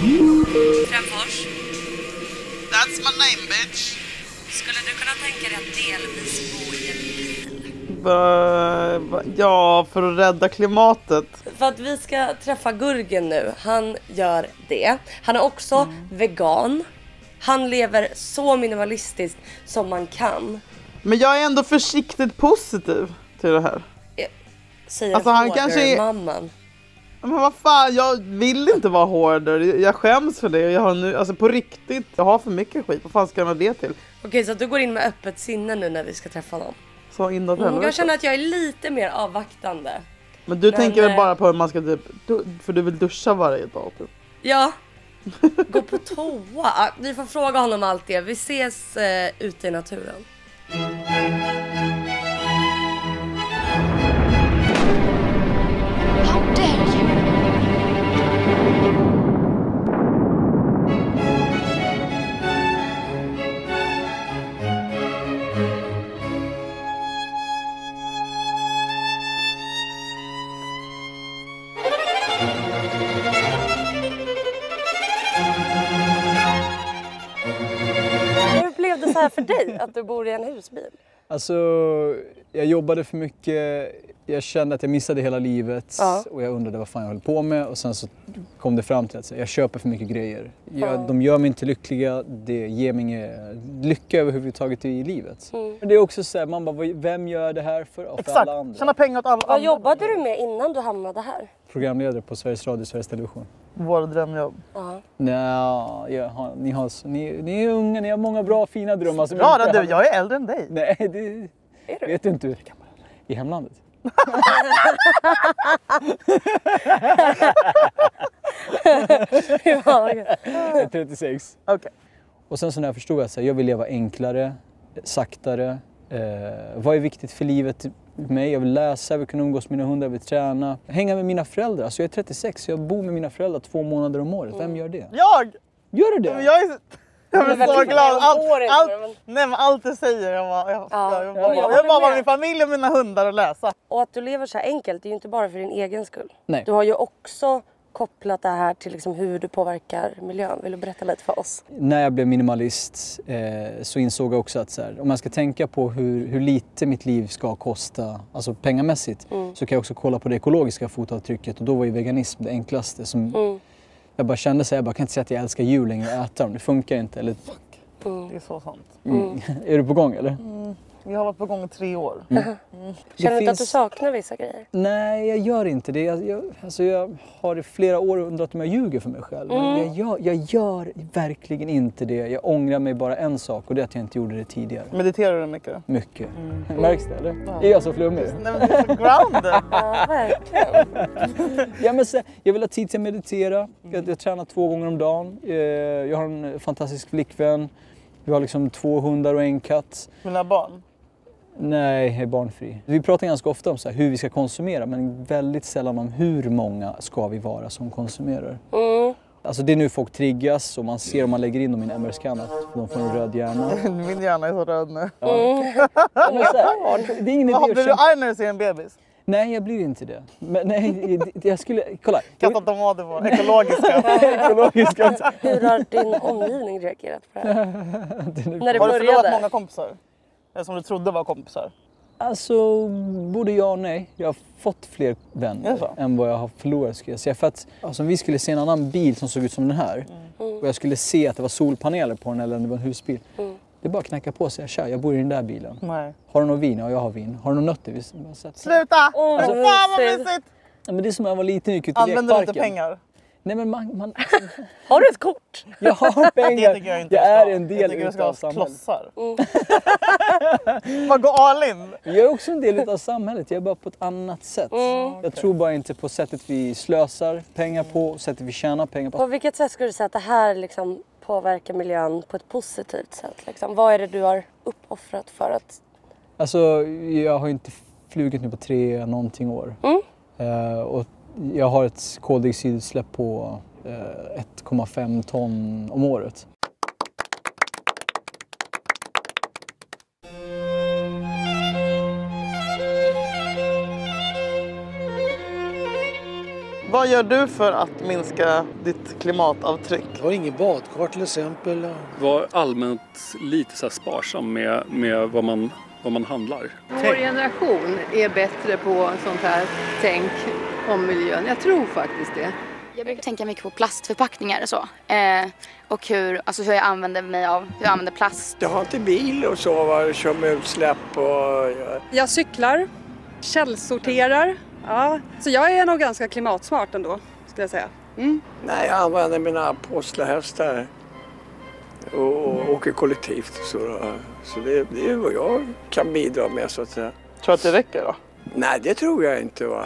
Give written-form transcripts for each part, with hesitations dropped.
Främfors. That's my name, bitch. Skulle du kunna tänka dig att delvis bo i en bil? Ja, för att rädda klimatet. För att vi ska träffa Gurgen nu. Han gör det. Han är också vegan. Han lever så minimalistiskt som man kan. Men jag är ändå försiktigt positiv till det här. Säger alltså, han kanske är... mamman. Men vad fan, jag vill inte vara hårdare. Jag skäms för det. Jag har nu, alltså på riktigt, jag har för mycket skit. Vad fan ska man det till? Okej, så att du går in med öppet sinne nu när vi ska träffa någon. Så inåt helvete. Jag känner att jag är lite mer avvaktande. Men du tänker väl bara på hur man ska typ... För du vill duscha varje dag typ. Ja. Gå på toa. Vi får fråga honom allt det. Vi ses ute i naturen. How dare you? Hur blev det så här för dig att du bor i en husbil? Alltså, jag jobbade för mycket, jag kände att jag missade hela livet och jag undrade vad fan jag höll på med och sen så kom det fram till att jag köper för mycket grejer. De gör mig inte lyckliga, det ger mig ingen lycka överhuvudtaget i livet. Men det är också så här, man bara, vem gör det här för? Exakt, alla andra. tjäna pengar åt alla andra. Vad jobbade du med innan du hamnade här? Programledare på Sveriges Radio, Sveriges Television. Våra drömjobb. Ni är unga, ni har många bra fina drömmar. Som Ja, du, jag är äldre än dig. Nej, det vet du inte. I hemlandet. Jag är 36. Okej. Och sen så när jag förstod att jag vill leva enklare, saktare. Vad är viktigt för livet för mig? Jag vill läsa, jag vill kunna umgås med mina hundar, jag vill träna. Hänga med mina föräldrar. Alltså jag är 36, jag bor med mina föräldrar 2 månader om året. Vem gör det? Jag! Gör du det? Men jag är så glad. Allt du säger. Jag bara vara med familj och mina hundar och läsa. Och att du lever så här enkelt, det är ju inte bara för din egen skull. Nej. Du har ju också kopplat det här till liksom hur du påverkar miljön. Vill du berätta lite för oss? När jag blev minimalist så insåg jag också att om man ska tänka på hur lite mitt liv ska kosta, alltså pengamässigt, så kan jag också kolla på det ekologiska fotavtrycket och då var ju veganism det enklaste. Jag bara kände jag kan inte säga att jag älskar djur längre och äta dem, det funkar inte. Eller, Det är så sant. Är du på gång eller? Vi har varit på gång i 3 år. Känner du inte att du saknar vissa grejer? Nej, jag gör inte det. Jag har i flera år undrat om jag ljuger för mig själv. Men jag gör verkligen inte det. Jag ångrar mig bara en sak och det är att jag inte gjorde det tidigare. Mediterar du mycket? Mycket. Märks det eller? Är jag så flummig? Nej, men du är så grounded. Ja, verkligen. Jag vill ha tid till att meditera. Jag tränar 2 gånger om dagen. Jag har en fantastisk flickvän. Vi har liksom 2 hundar och en katt. Mina barn? Nej, jag är barnfri. Vi pratar ganska ofta om hur vi ska konsumera men väldigt sällan om hur många ska vi vara som konsumerar. Alltså det är nu folk triggas och man ser om man lägger in dem i en MR-scanner att de får en röd hjärna. Min hjärna är så röd nu. Det är ingen idé Blir du arg när du ser en bebis? Nej, jag blir inte det. Men nej, jag skulle... Kolla. Kattatomater på ekologiska. Hur har din omgivning reagerat på det här? När det Har du förlorat började? många kompisar? Eller som du trodde var kompisar? Alltså, både ja och nej. Jag har fått fler vänner än vad jag har förlorat skulle jag säga. För att om vi skulle se en annan bil som såg ut som den här och jag skulle se att det var solpaneler på den eller om det var en husbil. Det är bara att knacka på och säga, tja, jag bor i den där bilen. Nej. Har du någon vin? Ja, jag har vin. Har du någon nötter? Sluta! Fan vad mysigt! Ja, men det är som när jag var liten och gick ut i Använder du lekparken. inte pengar? Nej, men man... Har du ett kort? Jag har pengar. Det tycker jag inte. Jag är en del utav utav samhället. klossar. Man går all in. Jag är också en del av samhället, jag är bara på ett annat sätt. Jag tror bara inte på sättet vi slösar pengar på, sättet vi tjänar pengar på. På vilket sätt skulle du säga att det här liksom påverkar miljön på ett positivt sätt? Liksom? Vad är det du har uppoffrat för att... Alltså, jag har inte flugit nu på 3 någonting år. Och jag har ett koldioxidutsläpp på 1,5 ton om året. Vad gör du för att minska ditt klimatavtryck? Jag har ingen badkar till exempel. Var allmänt lite så här sparsam med vad man handlar. Vår generation är bättre på sånt här tänk om miljön. Jag tror faktiskt det. Jag brukar tänka mycket på plastförpackningar och så. Och hur jag använder plast. Jag har inte bil och så, kör med utsläpp och... Jag cyklar, källsorterar. Ja, så jag är nog ganska klimatsmart ändå, skulle jag säga. Nej, jag använder mina påslahästar och åker kollektivt. Så det är vad jag kan bidra med, så att säga. Tror att det räcker då? Nej, det tror jag inte, va.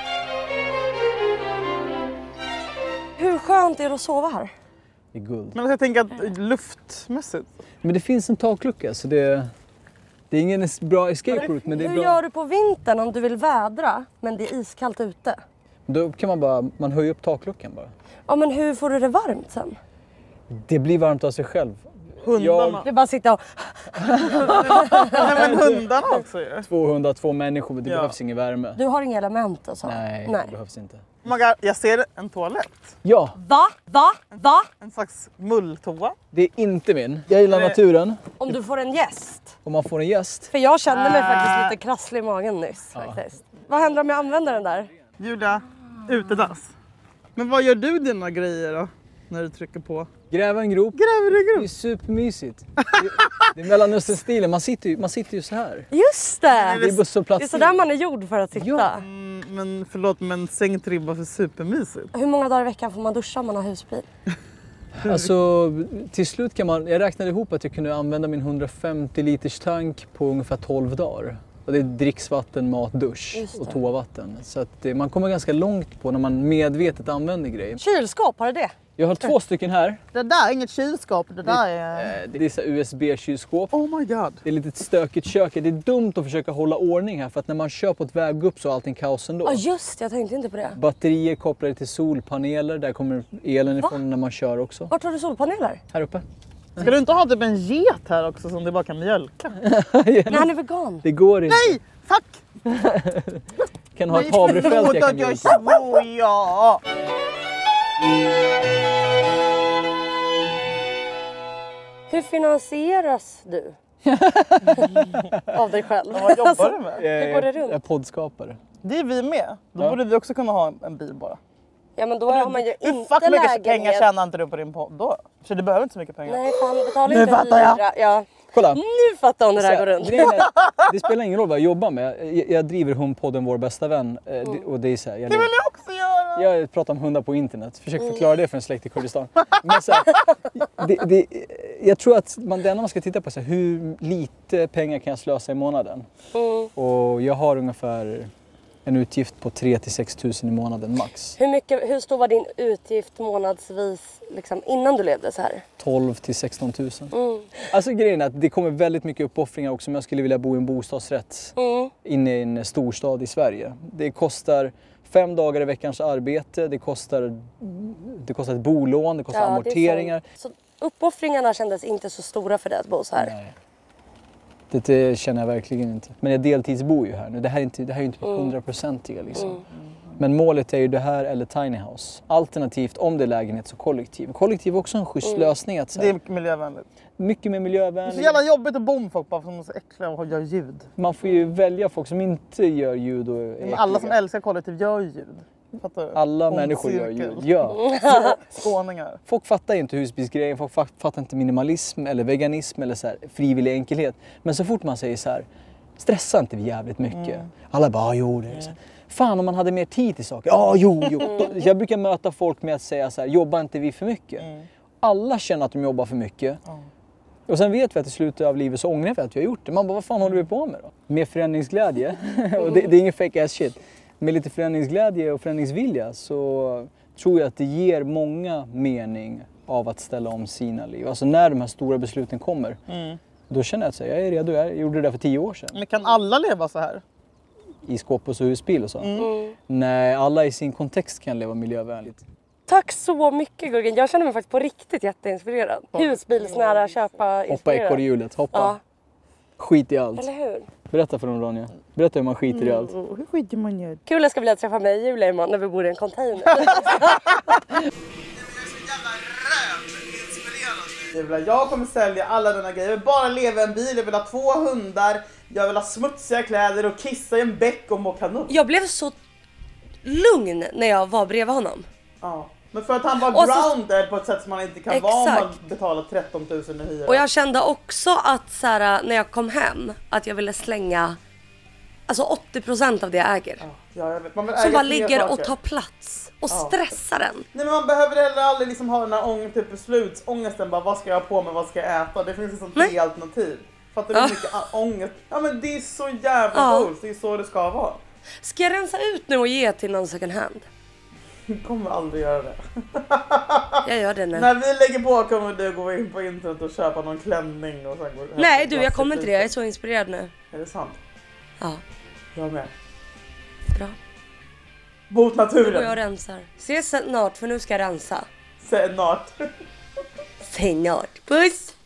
Hur skönt är det att sova här? Det är guld. Men jag tänker att luftmässigt. Men det finns en taklucka så det är ingen bra escape route, men det är Hur bra. gör du på vintern om du vill vädra men det är iskallt ute? Då kan man höjer upp takluckan bara. Ja, men hur får du det varmt sen? Det blir varmt av sig själv. Hundarna. Det är bara att sitta och... Nej, men hundarna också ju. 202 människor, det behövs ingen värme. Du har inga element och så? Nej, det behövs inte. Oh my God, jag ser en toalett. Ja, Va? En slags mulltoa. det är inte min. Jag gillar naturen. Om du får en gäst? Om man får en gäst. För jag kände mig faktiskt lite krasslig i magen nyss. Faktiskt. Vad händer om jag använder den där? Julia, utedass. Men vad gör du dina grejer då? När du trycker på? Gräva en grop. Gräver du Det är grop? supermysigt. Det är Mellanöstern-stilen. Man sitter ju så här. Just det! Det är busshållplats. Det är sådär man är gjord för att sitta. Ja. Men förlåt, men sänkt ribba för supermysigt. Hur många dagar i veckan får man duscha om man har husbil? Alltså till slut jag räknade ihop att jag kunde använda min 150 liters tank på ungefär 12 dagar. Och det är dricksvatten, mat, dusch och toavatten. Så att man kommer ganska långt på när man medvetet använder grejer. Kylskåp, har du det? Jag har 2 stycken här. Det där är inget kylskåp, det där är... Det är så USB-kylskåp. Oh my God. Det är lite stökigt kök. Det är dumt att försöka hålla ordning här för att när man kör på ett vägupp så är allting kaos ändå. Ja just, jag tänkte inte på det. Batterier kopplade till solpaneler, där kommer elen ifrån när man kör också. Vart har du solpaneler? Här uppe. Ska du inte ha typ en get här också som du bara kan mjölka? Nej, han är vegan. Det går inte. Nej! Fuck! Kan ha ett havrefält jag kan mjölka. Ja. Hur finansieras du? Av dig själv? Vad jobbar du med? Hur går det runt? Jag är poddskapare. Det är vi med. Då borde vi också kunna ha en bil bara. Ja men då har man ju Hur inte fuck mycket lägenhet. pengar tjänar inte du på din podd då? Så du behöver inte så mycket pengar. Nej fan, betala Nu inte fattar jag. hyra. Ja. Kolla. Nu fattar hon hur det här går runt. Grejen är, det spelar ingen roll vad jag jobbar med. Jag driver hundpodden Vår bästa vän. Och det är så här, Det vill jag också göra! jag pratar om hundar på internet. Försök förklara det för en släkt i Kurdistan. Men så här, jag tror att det enda man ska titta på är så här, hur lite pengar kan jag slösa i månaden. Och jag har ungefär en utgift på 3 till 6 000 i månaden max. Hur stor var din utgift månadsvis liksom, innan du levde så här? 12 till 16 000. Alltså grejen är att det kommer väldigt mycket uppoffringar också om jag skulle vilja bo i en bostadsrätt inne i en storstad i Sverige. Det kostar 5 dagar i veckans arbete, det kostar ett bolån, det kostar amorteringar. Så uppoffringarna kändes inte så stora för dig att bo så här? Nej. Det känner jag verkligen inte. Men jag deltidsbor ju här nu. Det här är ju inte 100%iga liksom. Men målet är ju det här eller tiny house. Alternativt om det är lägenhet så kollektiv. Kollektiv är också en schysst lösning. Att, så här, Det är miljövänligt. mycket mer Det är miljövänligt. så jävla jobbigt att bo med folk bara för att de är så äckliga och gör ljud. Man får ju välja folk som inte gör ljud och är Men alla som äckliga. älskar kollektiv gör ju ljud. Fattar du? Alla Ond människor gör cirkel. ljud. Ja. Skåningar. Folk fattar inte husbilsgrejen, folk fattar inte minimalism eller veganism eller så här, frivillig enkelhet. Men så fort man säger så här, stressa inte jävligt mycket. Alla bara, jo det är så här. Fan om man hade mer tid till saker. Ja, jo. Jag brukar möta folk med att säga så här, jobbar inte vi för mycket? Alla känner att de jobbar för mycket. Och sen vet vi att i slutet av livet så ångrar vi att vi har gjort det. Man bara, vad fan håller vi på med då? Med förändringsglädje, och det är ingen fake ass shit. Med lite förändringsglädje och förändringsvilja så tror jag att det ger många mening av att ställa om sina liv. Alltså när de här stora besluten kommer, då känner jag att jag är redo. Jag gjorde det där för 10 år sedan. Men kan alla leva så här? I skåpos och husbil och så. Nej, alla i sin kontext kan leva miljövänligt. Tack så mycket Gurgen. Jag känner mig faktiskt på riktigt jätteinspirerad. Husbilsnära, köpa Hoppa inspirerad. ekorrhjulet, hoppa. Ja. Skit i allt. Eller hur? Berätta för dem, Ronja. Berätta hur man skiter i allt. Hur skiter man i? Kul, jag ska vilja träffa mig i Julia imorgon när vi bor i en container. Jag kommer sälja alla dina grejer. Jag vill bara leva i en bil, jag vill ha 2 hundar. Jag vill ha smutsiga kläder och kissa i en bäck och må kanon. Jag blev så lugn när jag var bredvid honom. Ja. Men för att han var grounded på ett sätt som man inte kan vara om man betalar 13 000 i hyra. Och jag kände också att så här, när jag kom hem att jag ville slänga alltså 80% av det jag äger. Ja, jag vet. Man vill som äga bara fler ligger saker. och tar plats och stressar den. Nej, men man behöver heller aldrig liksom ha den här typ beslutsångesten. Bara, vad ska jag ha på mig, vad ska jag äta? Det finns ett sånt tre alternativ. Fattar du hur mycket ångest? Ja, men det är så jävla coolt. Det är så det ska vara. Ska jag rensa ut nu och ge till någon second hand? Jag kommer aldrig göra det. Jag gör det nu. När vi lägger på kommer du gå in på internet och köpa någon klänning och sen gå. Nej du, jag kommer inte det. Jag är så inspirerad nu. Är det sant? Ja. Jag med. Bra. Mot naturen. Och jag rensar. Ses snart för nu ska jag rensa. Snart. Snart. Puss!